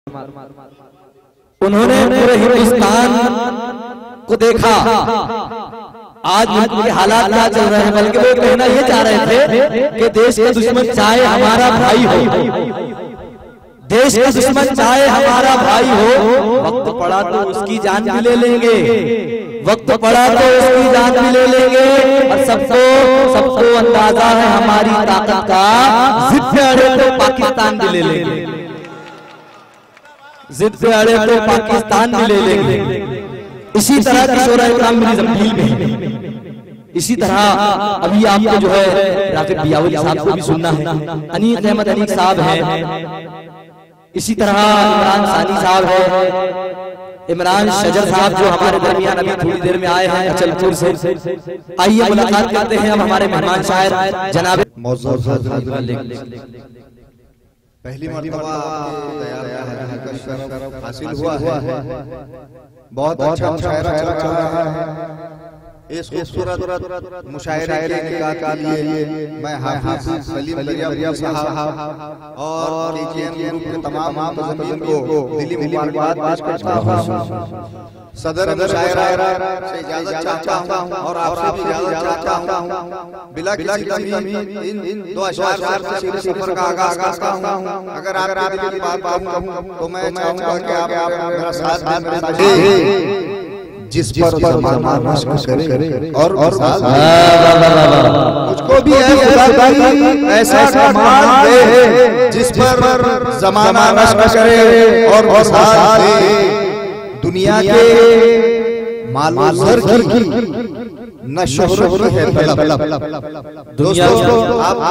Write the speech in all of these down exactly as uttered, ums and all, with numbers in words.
उन्होंने पूरे हिंदुस्तान को देखा। आज मुल्क के हालात क्या चल रहे हैं, बल्कि वो कहना ये चाह रहे थे कि देश का दुश्मन चाहे हमारा भाई हो, देश का दुश्मन चाहे हमारा भाई हो, वक्त पड़ा तो उसकी जान भी ले लेंगे, वक्त पड़ा तो उसकी जान भी ले लेंगे। और सबको सबको अंदाजा है हमारी ताकत का, जिद पे अड़े तो पाकिस्तान भी ले लेंगे, जिद पे अड़े तो पाकिस्तान भी ले लेंगे। इसी तरह की शोरा इकराम मेरी जमील में, इसी तरह अभी आपको जो है राफिक बियावली साहब को भी सुनना है, अनीक अहमद अनीक साहब हैं, इसी तरह इमरान सानी साहब है, इमरान शजर साहब जो हमारे दरमियान अभी थोड़ी देर में आए हैं अचलपुर से। आइए मुलाकात करते हैं अब हमारे मेहमान शायर जनाब पहली मर्तबा हासिल हुआ है, बहुत अच्छा मुशायरा चल रहा है। इस खूबसूरत मुशायरे के निकाह के लिए मैं हाफिज सलीम दरिया साहब और केजीएम ग्रुप के तमाम मुंतज़मीन को दिली मुबारकबाद पेश करता हूं। सदर मुशायरा से इजाजत चाहता हूं और आपसे भी इजाजत चाहता हूं। बिला किसी कमी इन दो अशआर से शेर सफर का आगाज करता हूं। अगर आप दिल की बात कहूं तो मैं चाहूंगा कि आप मेरा साथ दें, जिस पर ज़माना मश्क करे और मुझको भी ऐसा कमाल दे जिस पर ज़माना मश्क करे और साथ दे। दुनिया के माल ज़र की न शोहरत है तलब। दोस्तों आप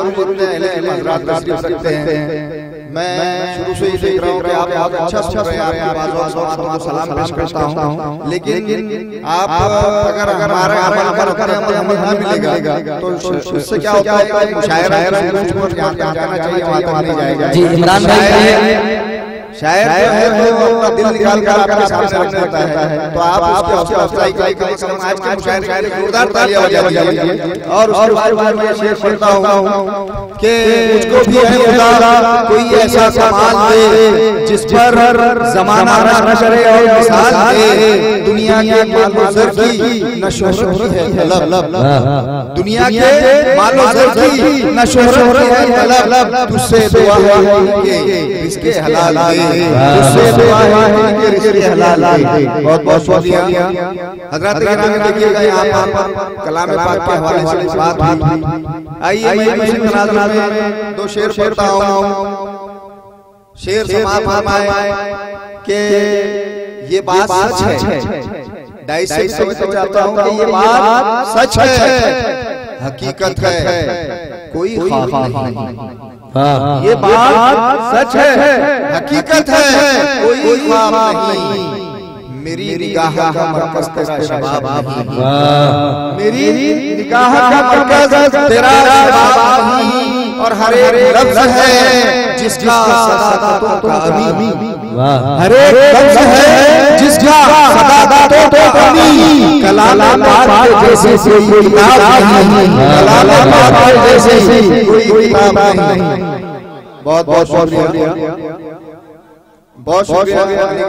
रखते हैं, मैं शुरू से ही देख रहा हूँ कि आप बहुत अच्छा सुन रहे हैं, आपकी सलाम पेश करता हूँ। लेकिन आप अगर अगर हमारा अमल पर अमल ना मिलेगा तो उससे क्या होता है कि मुशायरा जाना चाहिए वहाँ तक नहीं जाएगा। जी इमरान भाई शायर है तो अपना दिल निकाल कर आपके सामने रख देता है, तो आप उसके उसके अफजाई का कम से कम आज के मुशायरे की जोरदार तालियां बजाइए। और उसके बाद बाद मैं शेर पढ़ता हूं कि मुझको भी है खुदा कोई ऐसा कमाल दे जिस पर ज़माना न करे और मिसाल दे। दुनिया के मालो ज़र की न शोहरत है तलब, दुनिया के मालो ज़र की न शोहरत है तलब। तुझसे दुआ है कि इसके हलाल दे, तुझसे दुआ है कि रिज़्क़ हलाल दे। बहुत बहुत शुक्रिया हज़रात गिरामी। देखिएगा यहाँ पर कलाम पाक के हवाले से बात हुई। आइए मैं इसी तनाज़ुर में दो शेर पढ़ता हूँ। शेर समाप्त फरमाए कि ये बात सच है, डाइस से चाहता हूँ कि ये बात सच है, हकीकत है, कोई ख्वाब नहीं। ये बात सच है, हकीकत है, कोई ख्वाब नहीं। मेरी निगाह का मरकज तेरा शबाब नहीं, मेरी निगाह का मरकज तेरा शबाब नहीं। और हर एक लफ्ज़ है जिसका सदाकतों का अमी, हर एक लफ्ज़ है जिसका सदाकतों का अमी। कलाम पाक जैसे कोई किताब नहीं, कलाम पाक जैसे कोई किताब नहीं। बहुत बहुत शुक्रिया, बहुत शुक्रिया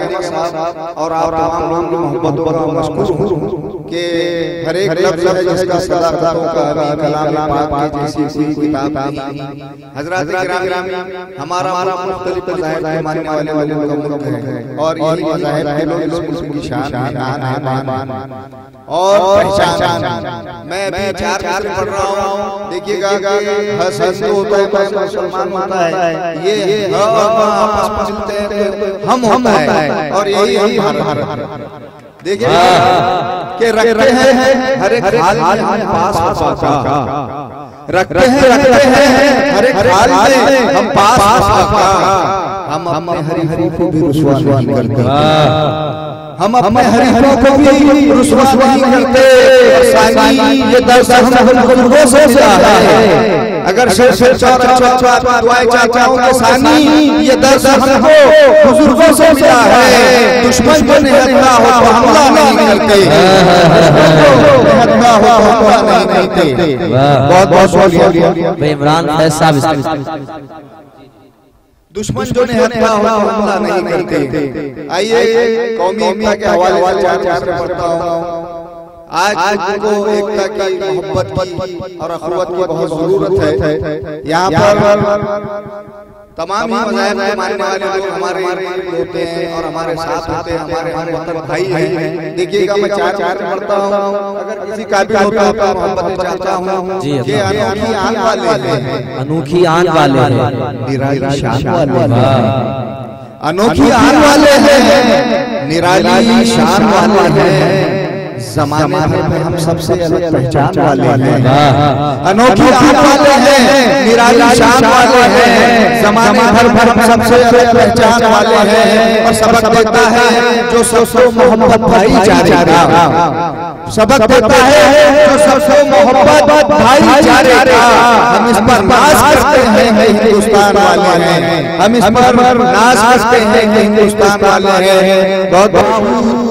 और आप तमाम लोगों की मोहब्बत और मशकूर हूँ कि हर एक लफ्ज़ है जिसका सदाकतों का अमी, कलाम पाक जैसी कोई किताब नहीं। हज़रात गिरामी, हमारा मुख्तलिफ मज़ाहिब के मानने वाले वालों का मुल्क है और यही मज़ाहिब के लोग इस मुल्क की शान है और पहचान। मैं भी चार चार पढ़ रहा हूँ। देखिएगा हस हस होता है, मुसलमान होता है, ये आपस में मिलते हैं हम होता है और यही हम हर देखिए कि रखते हैं हर एक हाल में पास का, रखते हैं रखते हैं हर एक हाल में हम पास का। हम अपने हरी हरी को भी रुसवा नहीं करते, हम अपने हरीफों को भी रुसवा नहीं करते। ये दर्द हम बुजुर्गों से मिला है। अगर शेर शेर चार चार दुआएं चाचाओं के सानी, ये दर्द हमको बुजुर्गों से मिला है। दुश्मन को निहत्ता हो तो हमला नहीं करते, निहत्ता हो तो हमला नहीं करते। बहुत बहुत शुक्रिया। इमरान फैज साहब दुश्मन जो निहत्था हो हमला नहीं करते। आइए कौमी एकता के हवाले से चार चार पढ़ता हूँ। आज को एकता की, मोहब्बत की और अखुवत की बहुत जरूरत है। यहाँ पर तमाम ही मज़ाहिब के मानने वाले लोग हमारे होते हैं और हमारे साथ होते हैं, हमारे हमारे मतलब भाई हैं। देखिएगा मैं चार चार पढ़ता हूँ, अगर किसी का भी होता है तो मोहब्बत चाहता हूँ। ये अनोखी आन वाले हैं, अनोखी आन वाले हैं, निराली शान वाले हैं, अनोखी आन वाले हैं, निराली शान वाले हैं, ज़माने भर में हम सबसे अलग पहचान वाले हैं, अनोखी आन वाले हैं, निराली शान वाले हैं, ज़माने भर भर हम सबसे अलग पहचान वाले हैं। और सबक देता है जो सबसे मोहब्बत भाईचारे का, सबक देता है जो सबसे मोहब्बत भाईचारे का। हम इस पर नाज करते हैं कि हिंदुस्तान वाले हैं, हम इस पर नाज करते हैं कि हिंदुस्तान वाले हैं। बहुत बहुत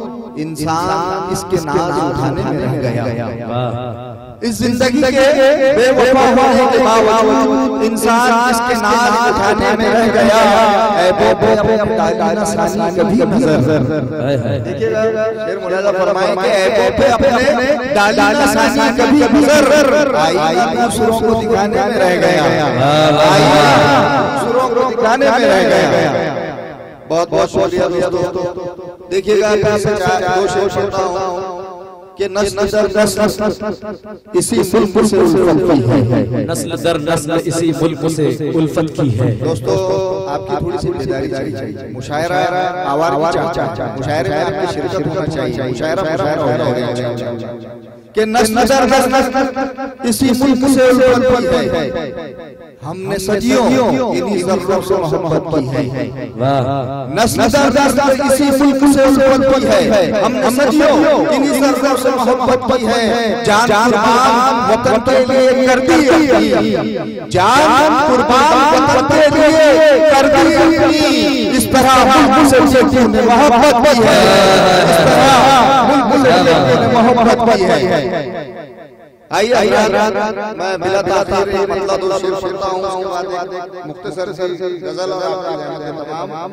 इंसान इसके नाज उठाने में रह गया। इस जिंदगी के बेवफा होने के बावजूद इंसान इसके नाज उठाने में रह गया। ऐ बेबो अपने डालिना सानी कभी नजर, देखिएगा शेर मुलाजा फरमाए कि ऐ बेबो अपने डालिना सानी कभी नजर, आई दूसरों को दिखाने में रह गया, आई दूसरों को दिखाने में रह गया। बहुत बहुत शुक्रिया दोस्तों। देखिएगा दो शेर पढ़ता हूँ कि नस्ल दर नस्ल इसी मुल्क से उल्फत की है, नस्ल दर नस्ल इसी मुल्क से उल्फत की है। दोस्तों आपकी थोड़ी सी बेदारी चाहिए, मुशायरा आवार मुशायरे में आपकी शिरकत होना चाहिए, मुशायरा मुशायरा होना चाहिए कि नस्ल दर नस्ल इसी मुल्क से उल्फत की है। हमने सदियों इन्हीं ज़र्रों से मोहब्बत की है, नस्ल दर नस्ल इसी मुल्क से उल्फत की है। हमने सदियों इन्हीं ज़र्रों से मोहब्बत की है। जान कुर्बान वतन के लिए कर दी, जान कुर्बान वतन के लिए कर दी। इस तरह मुल्क से जिन्होंने मोहब्बत की है, इस तरह मुल्क से मोहब्बत की है। आइए मैं बिला ताखीर मतलब दो शेर पढ़ता हूँ, उसके बाद मुख्तसर सी गजल और आपका तमाम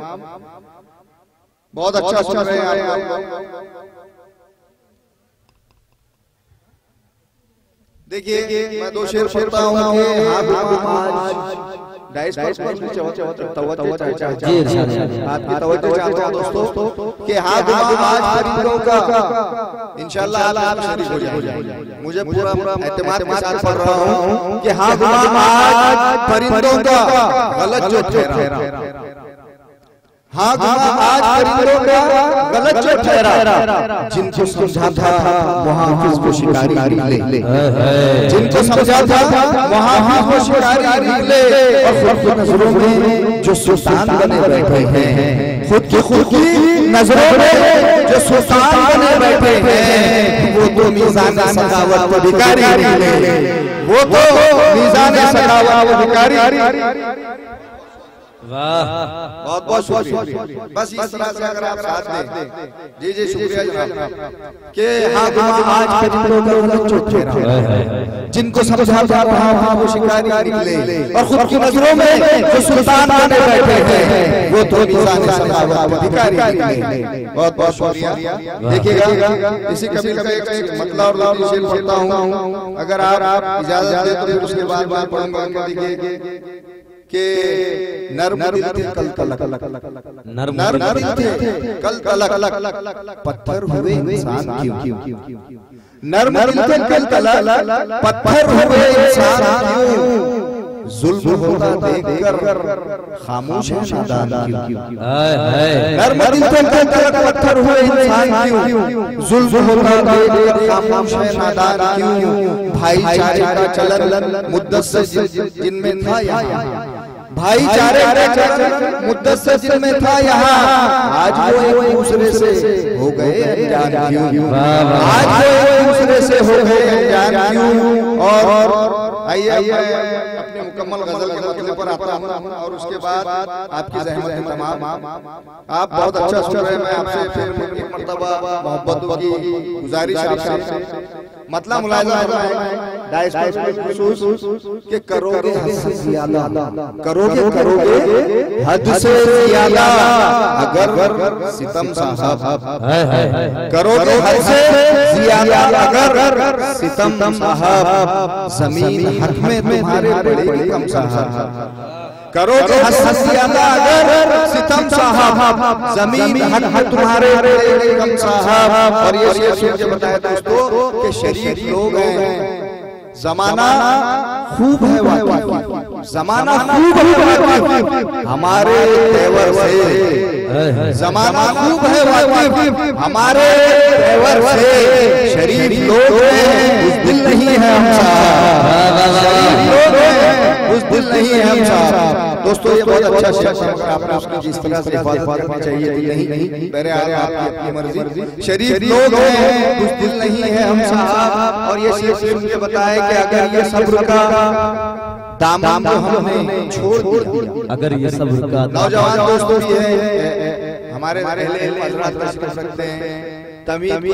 बहुत अच्छा सुन रहे हैं आप। देखिए मैं दो शेर पढ़ता हूँ कि हाँ डाइस पर भी तवज्जो चाहता हूं, आपकी तवज्जो चाहता हूं दोस्तों कि हाँ आज परिंदों का इंशाअल्लाह आप शरीक हो जाएंगे। मुझे पूरा एतमाद के साथ पढ़ रहा हूं कि हाँ आज परिंदों का गलत जो ठहरा, हाँ आज परिंदों का गलत जो ठहरा, जिनको समझा था वहाँ हाफिज को शिकारी निकले, जिनको समझा था वहाँ हाफिज को शिकारी निकले। और खुद नजरों में जो सुल्तान बने बैठे हैं, खुद की खुद की नजरों में जो सुल्तान बने बैठे हैं, वो तो मीज़ान सखावत को भिखारी निकले, वो तो मीज़ान सखावत को भिखारी। बहुत बहुत शुक्रिया। बस इस तरह से अगर आप साथ दें, जी जी शुक्रिया जनाब। कि हाँ आज परिंदों का गलत जो ठहरा, जिनको समझा था वहाँ वो शिकारी निकले, और खुद की नजरों में जो सुल्तान बने बैठे हैं, वो तो मीज़ान सखावत को भिखारी निकले। बहुत बहुत शुक्रिया। देखिएगा इसी कबील का एक मतलब और दो शेर पढ़ता हूँ, अगर आप इजाजत दें तो फिर उसके बाद मैं पढ़ूंगा। देखिए के नर्म दिल थे कल तलक, नर्म दिल थे कल तलक, पत्थर हुए इंसान क्यों, नर्म दिल थे कल तलक, पत्थर हुए इंसान क्यों, जुल्म होता देखकर खामोश है नादान क्यों, नर्म दिल थे कल तलक, पत्थर हुए इंसान क्यों, जुल्म होता देखकर खामोश है नादान क्यों। भाईचारे का चलन मुद्दत से जिनमें था यहाँ, भाईचारे का चलन मुद्दत से जिनमें था यहाँ, आज वो एक दूसरे से हो गए अनजान क्यों, आज वो एक दूसरे से हो गए अनजान क्यों। और आइए अपने मुकम्मल गजल के मतलब पर आता हूँ और उसके बाद आपकी ज़हमत तमाम। आप बहुत अच्छा सुन रहे हैं, मैं आपसे फिर एक मर्तबा मोहब्बत की गुजारिश आपसे मतलब मुलाहिजा डाइस के करोगे हद से ज्यादा, करोगे करोगे हद से ज्यादा अगर सितम साहब, करोगे हद से ज्यादा अगर सितम साहब, जमीन हक में तुम्हारे बड़े कम साहब, करोगे हद से ज्यादा अगर सितम साहब, जमीन हक में तुम्हारे बड़े कम साहब। और ये सोच के बताया दोस्तों कि शरीफ लोग हैं, जमाना खूब है वाकिफ, जमाना खूब है वाकिफ हमारे तेवर से, जमाना खूब है वाकिफ हमारे तेवर से। शरीफ लोग हैं बुज़दिल नहीं है हम साहब, शरीफ लोग हैं बुज़दिल नहीं है हम साहब। दोस्तों ये बहुत अच्छा शख्स है, आपने उसकी जिस तरह से हिफाजत करनी चाहिए थी, नहीं मेरे आगे आपकी अपनी मर्जी। शरीफ लोग हैं बुज़दिल नहीं है हम साहब। और ये शेर सुन के बताए कि अगर ये सब्र का दामन को हमने छोड़ दिया, अगर ये सब्र का नौजवान दोस्तों ये है हमारे हजरात कर सकते हैं, तमीम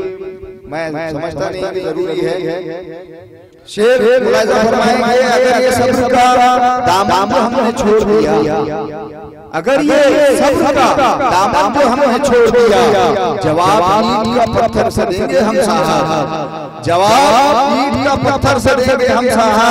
मैं समझता नहीं जरूरी है। शेर मुलाहिजा फरमाएंगे अगर ये सब्र का दामन को हमने छोड़ दिया, अगर ये सब्र का दामन को हमने छोड़ दिया, जवाब ईंट का पत्थर से देंगे हम साहब, जवाब ईंट का पत्थर से देंगे हम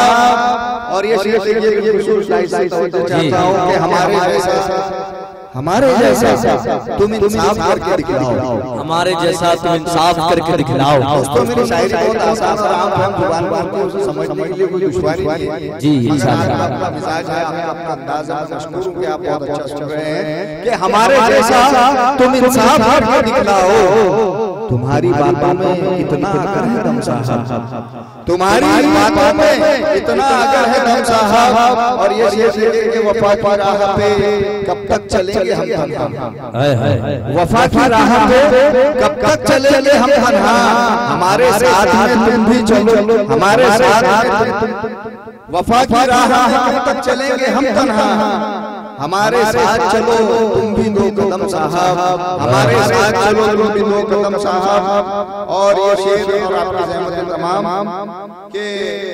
साहब। और ये शेर देखिए खुशूस चाहता हूं कि हमारे जैसा हमारे जैसा तुम इंसाफ करके दिखलाओ, हमारे जैसा तुम इंसाफ करके दिखलाओ। दोस्तों मेरी शायरी बहुत आसान और आम आम जुबान पर है, उसे समझने के लिए कोई दुश्वारी नहीं है जी। इंशाअल्लाह आपका मिजाज है, आपका अंदाज है, मशकूर हूं कि आप बहुत अच्छा सुन रहे हैं कि हमारे जैसा तुम इंसाफ करके दिखलाओ। तुम्हारी बातों में इतना अगर है दम साहब, तुम्हारी बातों में इतना अगर है दम साहब। और ये शेर के वफा की राह पे कब तक चलेंगे हम तन्हा, वफा की राह पे कब तक चलेंगे हम तन्हा, हमारे साथ में तुम भी चलो, हमारे साथ में वफा की राह कब तक चलेंगे हम तन्हा, हमारे साथ चलो तुम भी दो कदम साहब, हमारे साथ चलो तुम भी दो कदम साहब। और ये शेर और आपकी ज़हमत तमाम के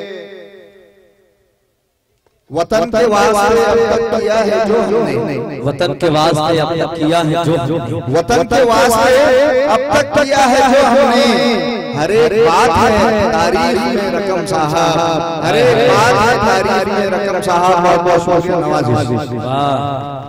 वतन के वास्ते अब तक किया है जो हमने, वतन के वास्ते अब तक किया है जो, वतन के वास्ते अब तक किया है जो हमने। हर एक बात है तारीफ में रकम साहब, हर एक बात है तारीफ में रकम साहब। बहुत बहुत शुक्रिया, नवाज़िश।